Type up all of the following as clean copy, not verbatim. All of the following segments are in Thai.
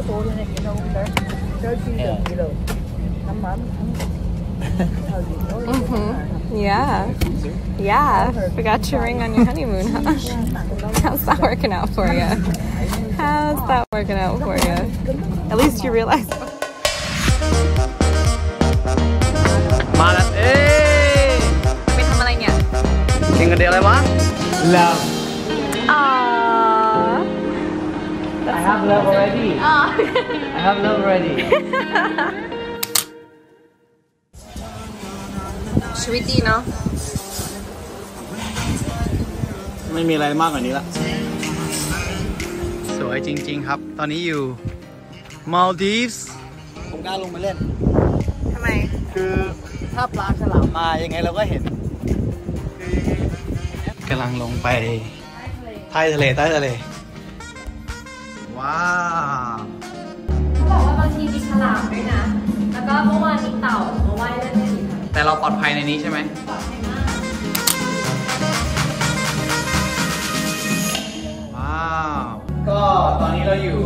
Yeah. Yeah. Forgot your ring on your honeymoon, huh? How's that working out for you? How's that working out for you? At least you realize. มาแล้วเอ๊ะไปทำอะไรเนี่ยกินกันเดียวอะไรวะ Love I have love already I have love already ชีวิตดีเนาะไม่มีอะไรมากกว่านี้ละสวยจริงๆครับตอนนี้อยู่ Maldives ผมกล้าลงมาเล่นทำไมคือถ้าปลาฉลามมายังไงเราก็เห็นกำลังลงไปใต้ทะเลว้าวเขาบอกว่าบางทีมีฉลามด้วยนะแล้วก็เมื่อวานมีเต่ามาว่ายเล่นกันอยู่แต่เราปลอดภัยในนี้ใช่ไหมปลอดภัยมากว้าวก็ตอนนี้เราอยู่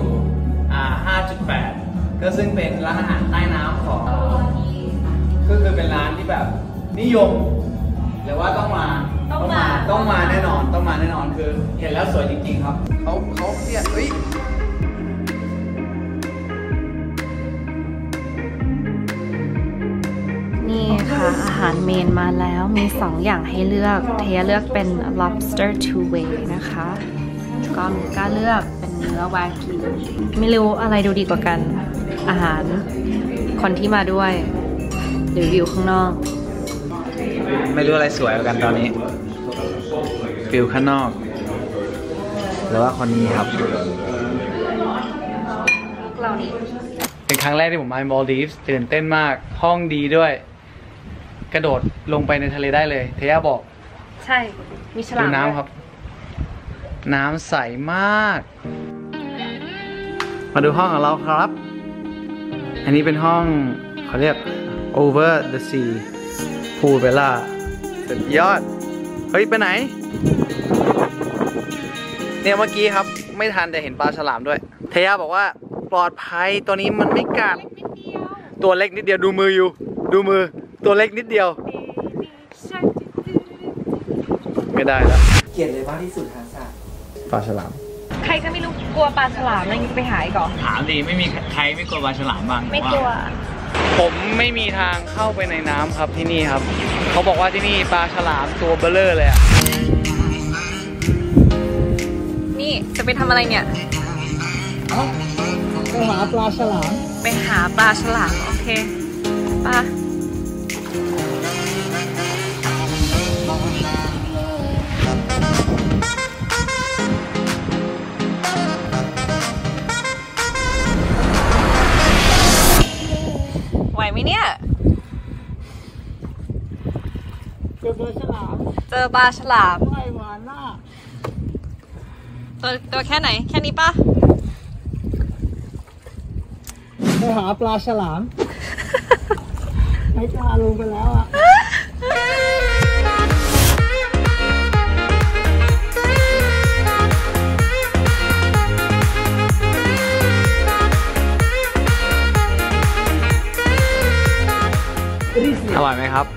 5.8 ก็ซึ่งเป็นร้านอาหารใต้น้ำของก็คือเป็นร้านที่แบบนิยมหรือว่าต้องมาแน่นอนคือเห็นแล้วสวยจริงๆครับเขาเนี่ยเฮ้ยนี่ค่ะอาหารเมนมาแล้วมี2อย่างให้เลือกเทียเลือกเป็น lobster two way นะคะก็มีก้าเลือกเป็นเนื้อวากิวไม่รู้อะไรดูดีกว่ากันอาหารคนที่มาด้วยหรือวิวข้างนอกไม่รู้อะไรสวยกว่ากันตอนนี้วิวข้างนอกหรือว่าคนนี้ครับเรานี่เป็นครั้งแรกที่ผมมา Maldives ตื่นเต้นมากห้องดีด้วยกระโดดลงไปในทะเลได้เลยเทียบอกใช่มีฉลามดูน้ำครับน้ำใสมากมาดูห้องของเราครับอันนี้เป็นห้องเขาเรียก Over the Sea Pool Villa สุดยอดเฮ้ยไปไหนเนี่ยเมื่อกี้ครับไม่ทันแต่เห็นปลาฉลามด้วยเทียบอกว่าปลอดภัยตัวนี้มันไม่กัดตัวเล็กนิดเดียวดูมืออยู่ดูมือตัวเล็กนิดเดียวไม่ได้แล้วเกลียดเลยมากที่สุดทางศาสตร์ปลาฉลามใครก็ไม่รู้กลัวปลาฉลามอะไรไปหายก่อนถามดีไม่มีใครไม่กลัวปลาฉลามบ้างไม่กลัวผมไม่มีทางเข้าไปในน้ำครับที่นี่ครับเขาบอกว่าที่นี่ปลาฉลามตัวเบลอเลยอ่ะนี่จะไปทำอะไรเนี่ยไปหาปลาฉลามไปหาปลาฉลามโอเคปลาไหวไหมเนี่ยเจอปลาฉลามไม่หวานน่ะตัวแค่ไหนแค่นี้ปะไปหาปลาฉลามไม่กล้าลงไปแล้วอ่ะอร่อยไหมครับ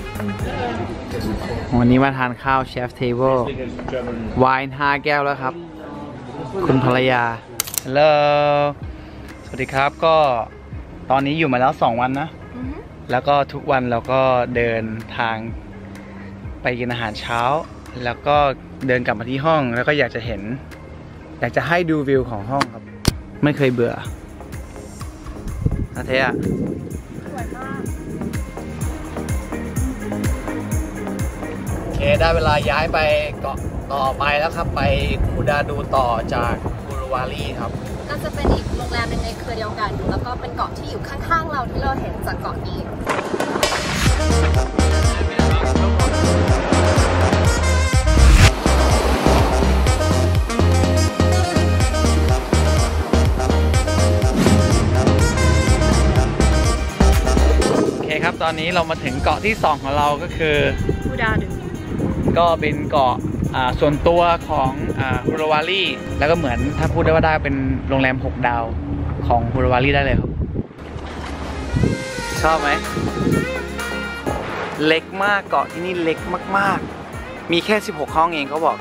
วันนี้มาทานข้าวเชฟเทเบิลไวน์5 แก้วแล้วครับคุณภรรยาฮัลโหลสวัสดีครับก็ตอนนี้อยู่มาแล้ว2 วันนะแล้วก็ทุกวันเราก็เดินทางไปกินอาหารเช้าแล้วก็เดินกลับมาที่ห้องแล้วก็อยากจะให้ดูวิวของห้องครับไม่เคยเบื่อนะเทะสวยมากโอเคได้เวลาย้ายไปเกาะต่อไปแล้วครับไปคูดาดูต่อจากกูรูวาลีครับก็จะเป็นอีกโรงแรมในเครือเดียวกันแล้วก็เป็นเกาะที่อยู่ข้างๆเราที่เราเห็นจากเกาะนี้โอเคครับตอนนี้เรามาถึงเกาะที่2ของเราก็คือคูดาดูก็เป็นเกาะส่วนตัวของฮูราวาลีแล้วก็เหมือนถ้าพูดได้ว่าได้เป็นโรงแรม6 ดาวของฮูราวาลีได้เลยครับชอบไหมเล็กมากเกาะที่นี่เล็กมากๆมีแค่16ห้องเองเขาบอก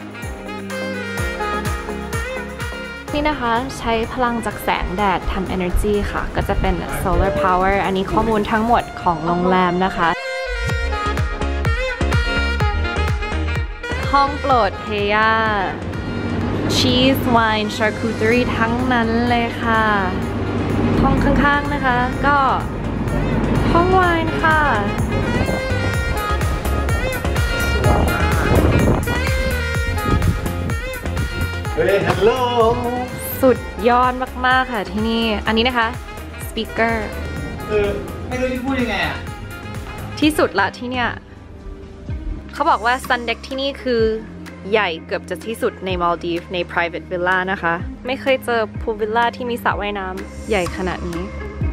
นี่นะคะใช้พลังจากแสงแดดทำ energy ค่ะก็จะเป็น solar power อันนี้ข้อมูลทั้งหมดของโรงแรมนะคะห้องโปรดเทย่า cheese wine charcuterie ทั้งนั้นเลยค่ะห้องข้างๆนะคะก็ห้องไวน์ค่ะเฮ้ยฮัลโหลสุดยอดมากๆค่ะที่นี่อันนี้นะคะ speaker ไม่รู้จะพูดยังไงอ่ะที่สุดละที่เนี่ยเขาบอกว่า sun deck ที่นี่คือใหญ่เกือบจะที่สุดใน Maldives ใน private villa นะคะไม่เคยเจอ pool villa ที่มีสระว่ายน้ำใหญ่ขนาดนี้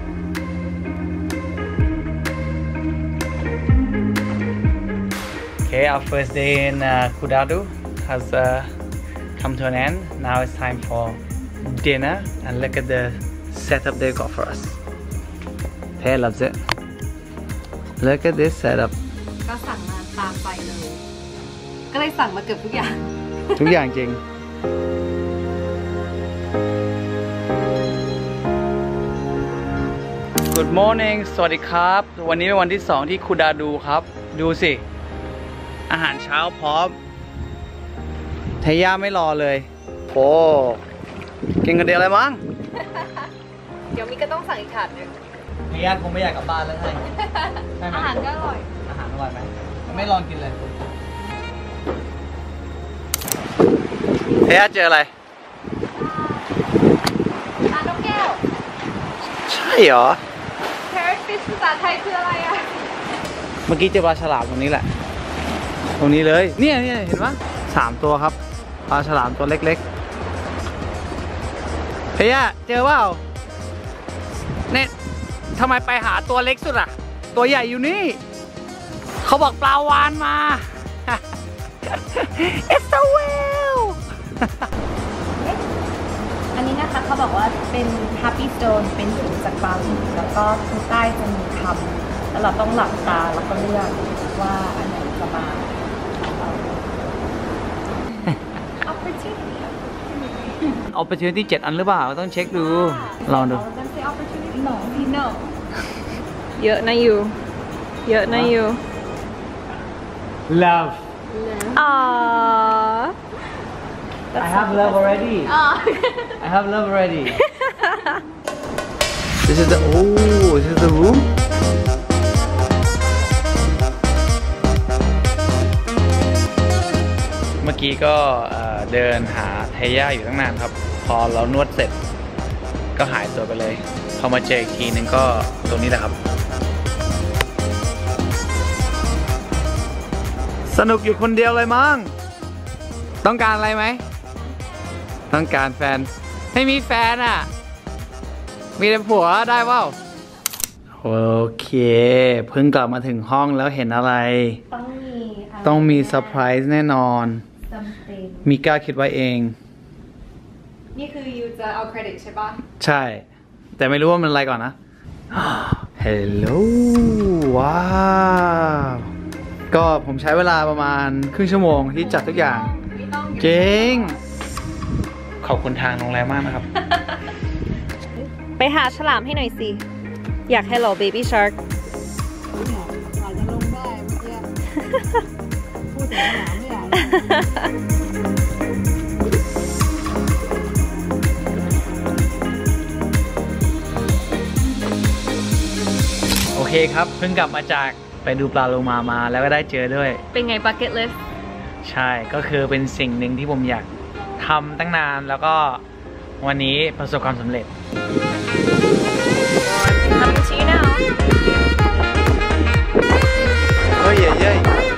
Okay, our first day in Kudadoo has come to an end. Now it's time for dinner and look at the setup they got for us. Pei loves it. Look at this setup. ก็สั่งมาตามไปเลย ก็เลยสั่งมาเกือบทุกอย่างทุกอย่างจริง Good morning สวัสดีครับ วันนี้เป็นวันที่2ที่คูดาดูครับ ดูสิอาหารเช้าพร้อมเทย่าไม่รอเลยโอ้กินกันเดียวเลยมั้งเดี๋ยวมีก็ต้องสั่งอีกถาดหนึ่งเทย่าคงไม่อยากกลับบ้านแล้วไงอาหารก็อร่อยอาหารอร่อยไหมไม่ลองกินเลยเทย่าเจออะไรปลานกแก้วใช่เหรอ Parrotfish ภาษาไทยคืออะไรอะเมื่อกี้เจอปลาฉลามตรงนี้แหละตรงนี้เลยเนี่ยเห็นปะ3 ตัวครับปลาฉลามตัวเล็กๆเฮียเจอเปล่าเนี่ยทำไมไปหาตัวเล็กสุดอะตัวใหญ่อยู่นี่เขาบอกปลาวาฬมา It's a whale อันนี้นะคะเขาบอกว่าเป็น Happy Stone เป็นหินจากบาหลีแล้วก็ข้างใต้จะมีคำแล้วเราต้องหลับตาแล้วก็เลือกว่าอันไหนจะมา opportunity 7 อันหรือเปล่าต้องเช็คดูลองดู no เยอะนะยูเยอะนะยู love I have love already I have love already this is the roomเมื่อกี้ก็เดินหาเทย่าอยู่ตั้งนานครับพอเรานวดเสร็จก็หายตัวไปเลยพอมาเจออีกทีนึงก็ตรงนี้แหละครับสนุกอยู่คนเดียวเลยมั้งต้องการอะไรไหมต้องการแฟนไม่มีแฟนอ่ะมีแต่ผัวได้เปล่าโอเคเพิ่งกลับมาถึงห้องแล้วเห็นอะไรต้องมีเซอร์ไพรส์แน่นอนมิก้าคิดไว้เองนี่คือยูจะเอาเครดิตใช่ปะใช่แต่ไม่รู้ว่ามันอะไรก่อนนะ Hello ว้าวก็ผมใช้เวลาประมาณครึ่งชั่วโมงที่จัดทุกอย่างเจ๋งขอบคุณทางโรงแรมมากนะครับไปหาฉลามให้หน่อยสิ อยาก Hello Baby Shark อาจจะลงได้เมื่อกี้พูดถึงฉลามไม่ได้โอเคครับเพิ่งกลับมาจากไปดูปลาโลมาแล้วก็ได้เจอด้วยเป็นไง bucket list ใช่ก็คือเป็นสิ่งหนึ่งที่ผมอยากทำตั้งนานแล้วก็วันนี้ประสบความสำเร็จทำชี้แนวเฮ้ยเนี่ย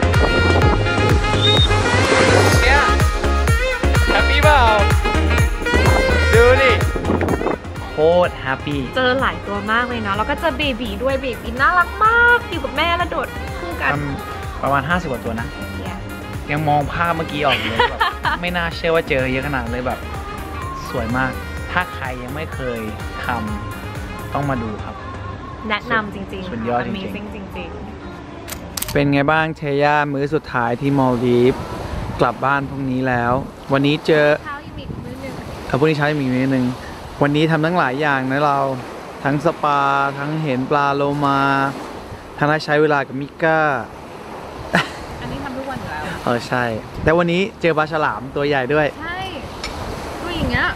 แฮปปี้เปล่าดูดิโคตรแฮปปี้เจอหลายตัวมากเลยเนาะแล้วก็เจอเบบีด้วยเบบีน่ารักมากอยู่กับแม่แล้วโดดคู่กันประมาณ50 กว่าตัวนะยังมองภาพเมื่อกี้ออกเลยแบบไม่น่าเชื่อว่าเจอเยอะขนาดเลยแบบสวยมากถ้าใครยังไม่เคยทำต้องมาดูครับแนะนำจริงๆสุดยอดจริงๆ Amazing จริงเป็นไงบ้างเทย่ามื้อสุดท้ายที่มาลดีฟกลับบ้านพรุ่งนี้แล้ว วันนี้เจอๆเช้ายังมีอีกมื้อหนึงพรุ่งนี้เช้ายังมีมื้อนึงวันนี้ทำทั้งหลายอย่างนะเราทั้งสปาทั้งเห็นปลาโลมาทั้งได้ใช้เวลากับมิก้าอันนี้ทำทุกวันอยู่แล้วใช่ แต่วันนี้เจอปลาฉลามตัวใหญ่ด้วยใช่ตัวอย่างเงี้ย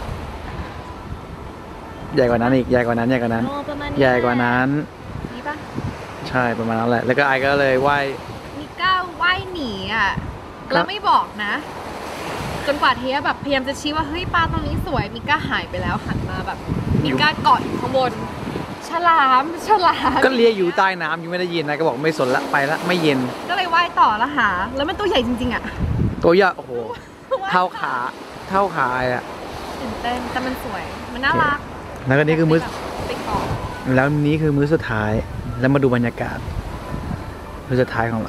ใหญ่กว่านั้นอีกใหญ่กว่านั้นใหญ่กว่านั้นโอ้ประมาณนี้ใหญ่กว่านั้นนี่ปะใช่ประมาณนั้นแหละแล้วก็ไอก็เลยว่ายมิก้าว่ายหนีอ่ะแล้วไม่บอกนะ จนกว่าเทียแบบพยายามจะชี้ว่าเฮ้ยปลาตรงนี้สวยมิก้าหายไปแล้วหันมาแบบมิก้าเกาะอยู่ข้างบนฉลามก็เลียอยู่ใต้น้ำยังไม่ได้ยินนะก็บอกไม่สนละไปละไม่เย็นก็เลยว่ายต่อแล้วหาแล้วมันตัวใหญ่จริงๆอ่ะตัวใหญ่โอ้โหเท่าขาอ่ะตื่นเต้นแต่มันสวยมันน่ารักแล้วก็นี่คือมื้อไปเกาะแล้วนี้คือมื้อสุดท้ายแล้วมาดูบรรยากาศมื้อสุดท้ายของเรา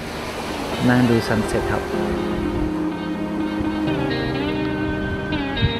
นั่งดูซันเซ็ตครับ